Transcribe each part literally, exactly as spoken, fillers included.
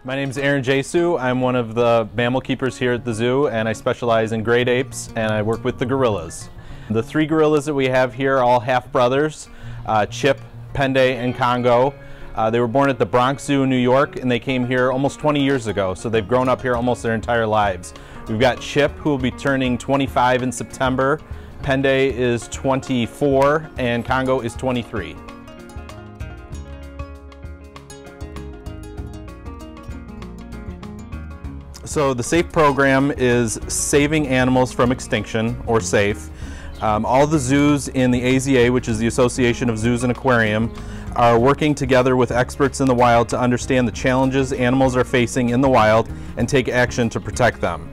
My name is Aaron Jesu. I'm one of the mammal keepers here at the zoo, and I specialize in great apes, and I work with the gorillas. The three gorillas that we have here are all half-brothers, uh, Chip, Pendey, and Congo. Uh, they were born at the Bronx Zoo in New York, and they came here almost twenty years ago, so they've grown up here almost their entire lives. We've got Chip, who will be turning twenty-five in September. Pendey is twenty-four, and Congo is twenty-three. So the SAFE program is Saving Animals from Extinction, or SAFE. Um, all the zoos in the A Z A, which is the Association of Zoos and Aquarium, are working together with experts in the wild to understand the challenges animals are facing in the wild and take action to protect them.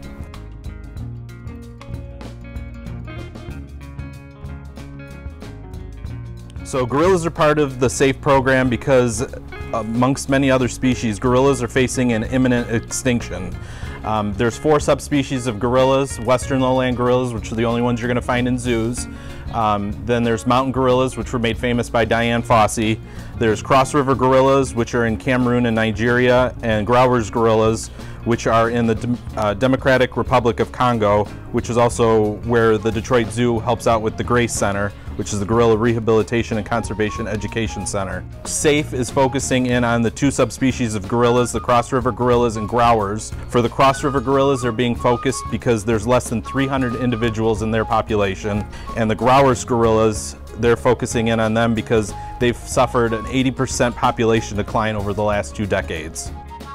So gorillas are part of the SAFE program because, amongst many other species, gorillas are facing an imminent extinction. Um, there's four subspecies of gorillas: western lowland gorillas, which are the only ones you're going to find in zoos. Um, then there's mountain gorillas, which were made famous by Diane Fossey. There's cross river gorillas, which are in Cameroon and Nigeria, and Growers gorillas, which are in the De uh, Democratic Republic of Congo, which is also where the Detroit Zoo helps out with the Grace Center, which is the Gorilla Rehabilitation and Conservation Education Center. SAFE is focusing in on the two subspecies of gorillas, the cross river gorillas and growers. For the cross river gorillas, they're being focused because there's less than three hundred individuals in their population, and the growers gorillas, they're focusing in on them because they've suffered an eighty percent population decline over the last two decades.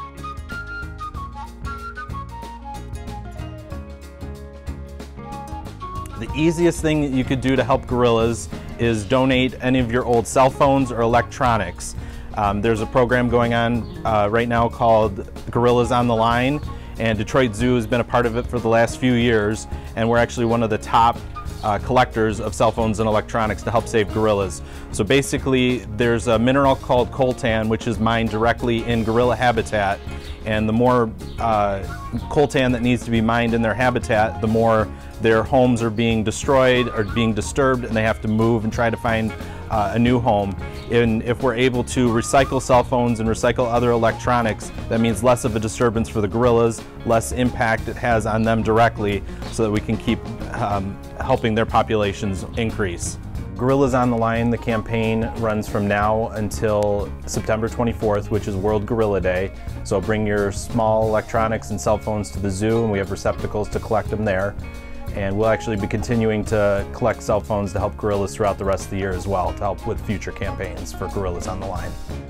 The easiest thing that you could do to help gorillas is donate any of your old cell phones or electronics. Um, there's a program going on uh, right now called Gorillas on the Line, and Detroit Zoo has been a part of it for the last few years, and we're actually one of the top uh, collectors of cell phones and electronics to help save gorillas. So basically, there's a mineral called coltan, which is mined directly in gorilla habitat, and the more uh, coltan that needs to be mined in their habitat, the more their homes are being destroyed or being disturbed, and they have to move and try to find uh, a new home. And if we're able to recycle cell phones and recycle other electronics, that means less of a disturbance for the gorillas, less impact it has on them directly, so that we can keep um, helping their populations increase. Gorillas on the Line, the campaign runs from now until September twenty-fourth, which is World Gorilla Day. So bring your small electronics and cell phones to the zoo, and we have receptacles to collect them there. And we'll actually be continuing to collect cell phones to help gorillas throughout the rest of the year as well, to help with future campaigns for Gorillas on the Line.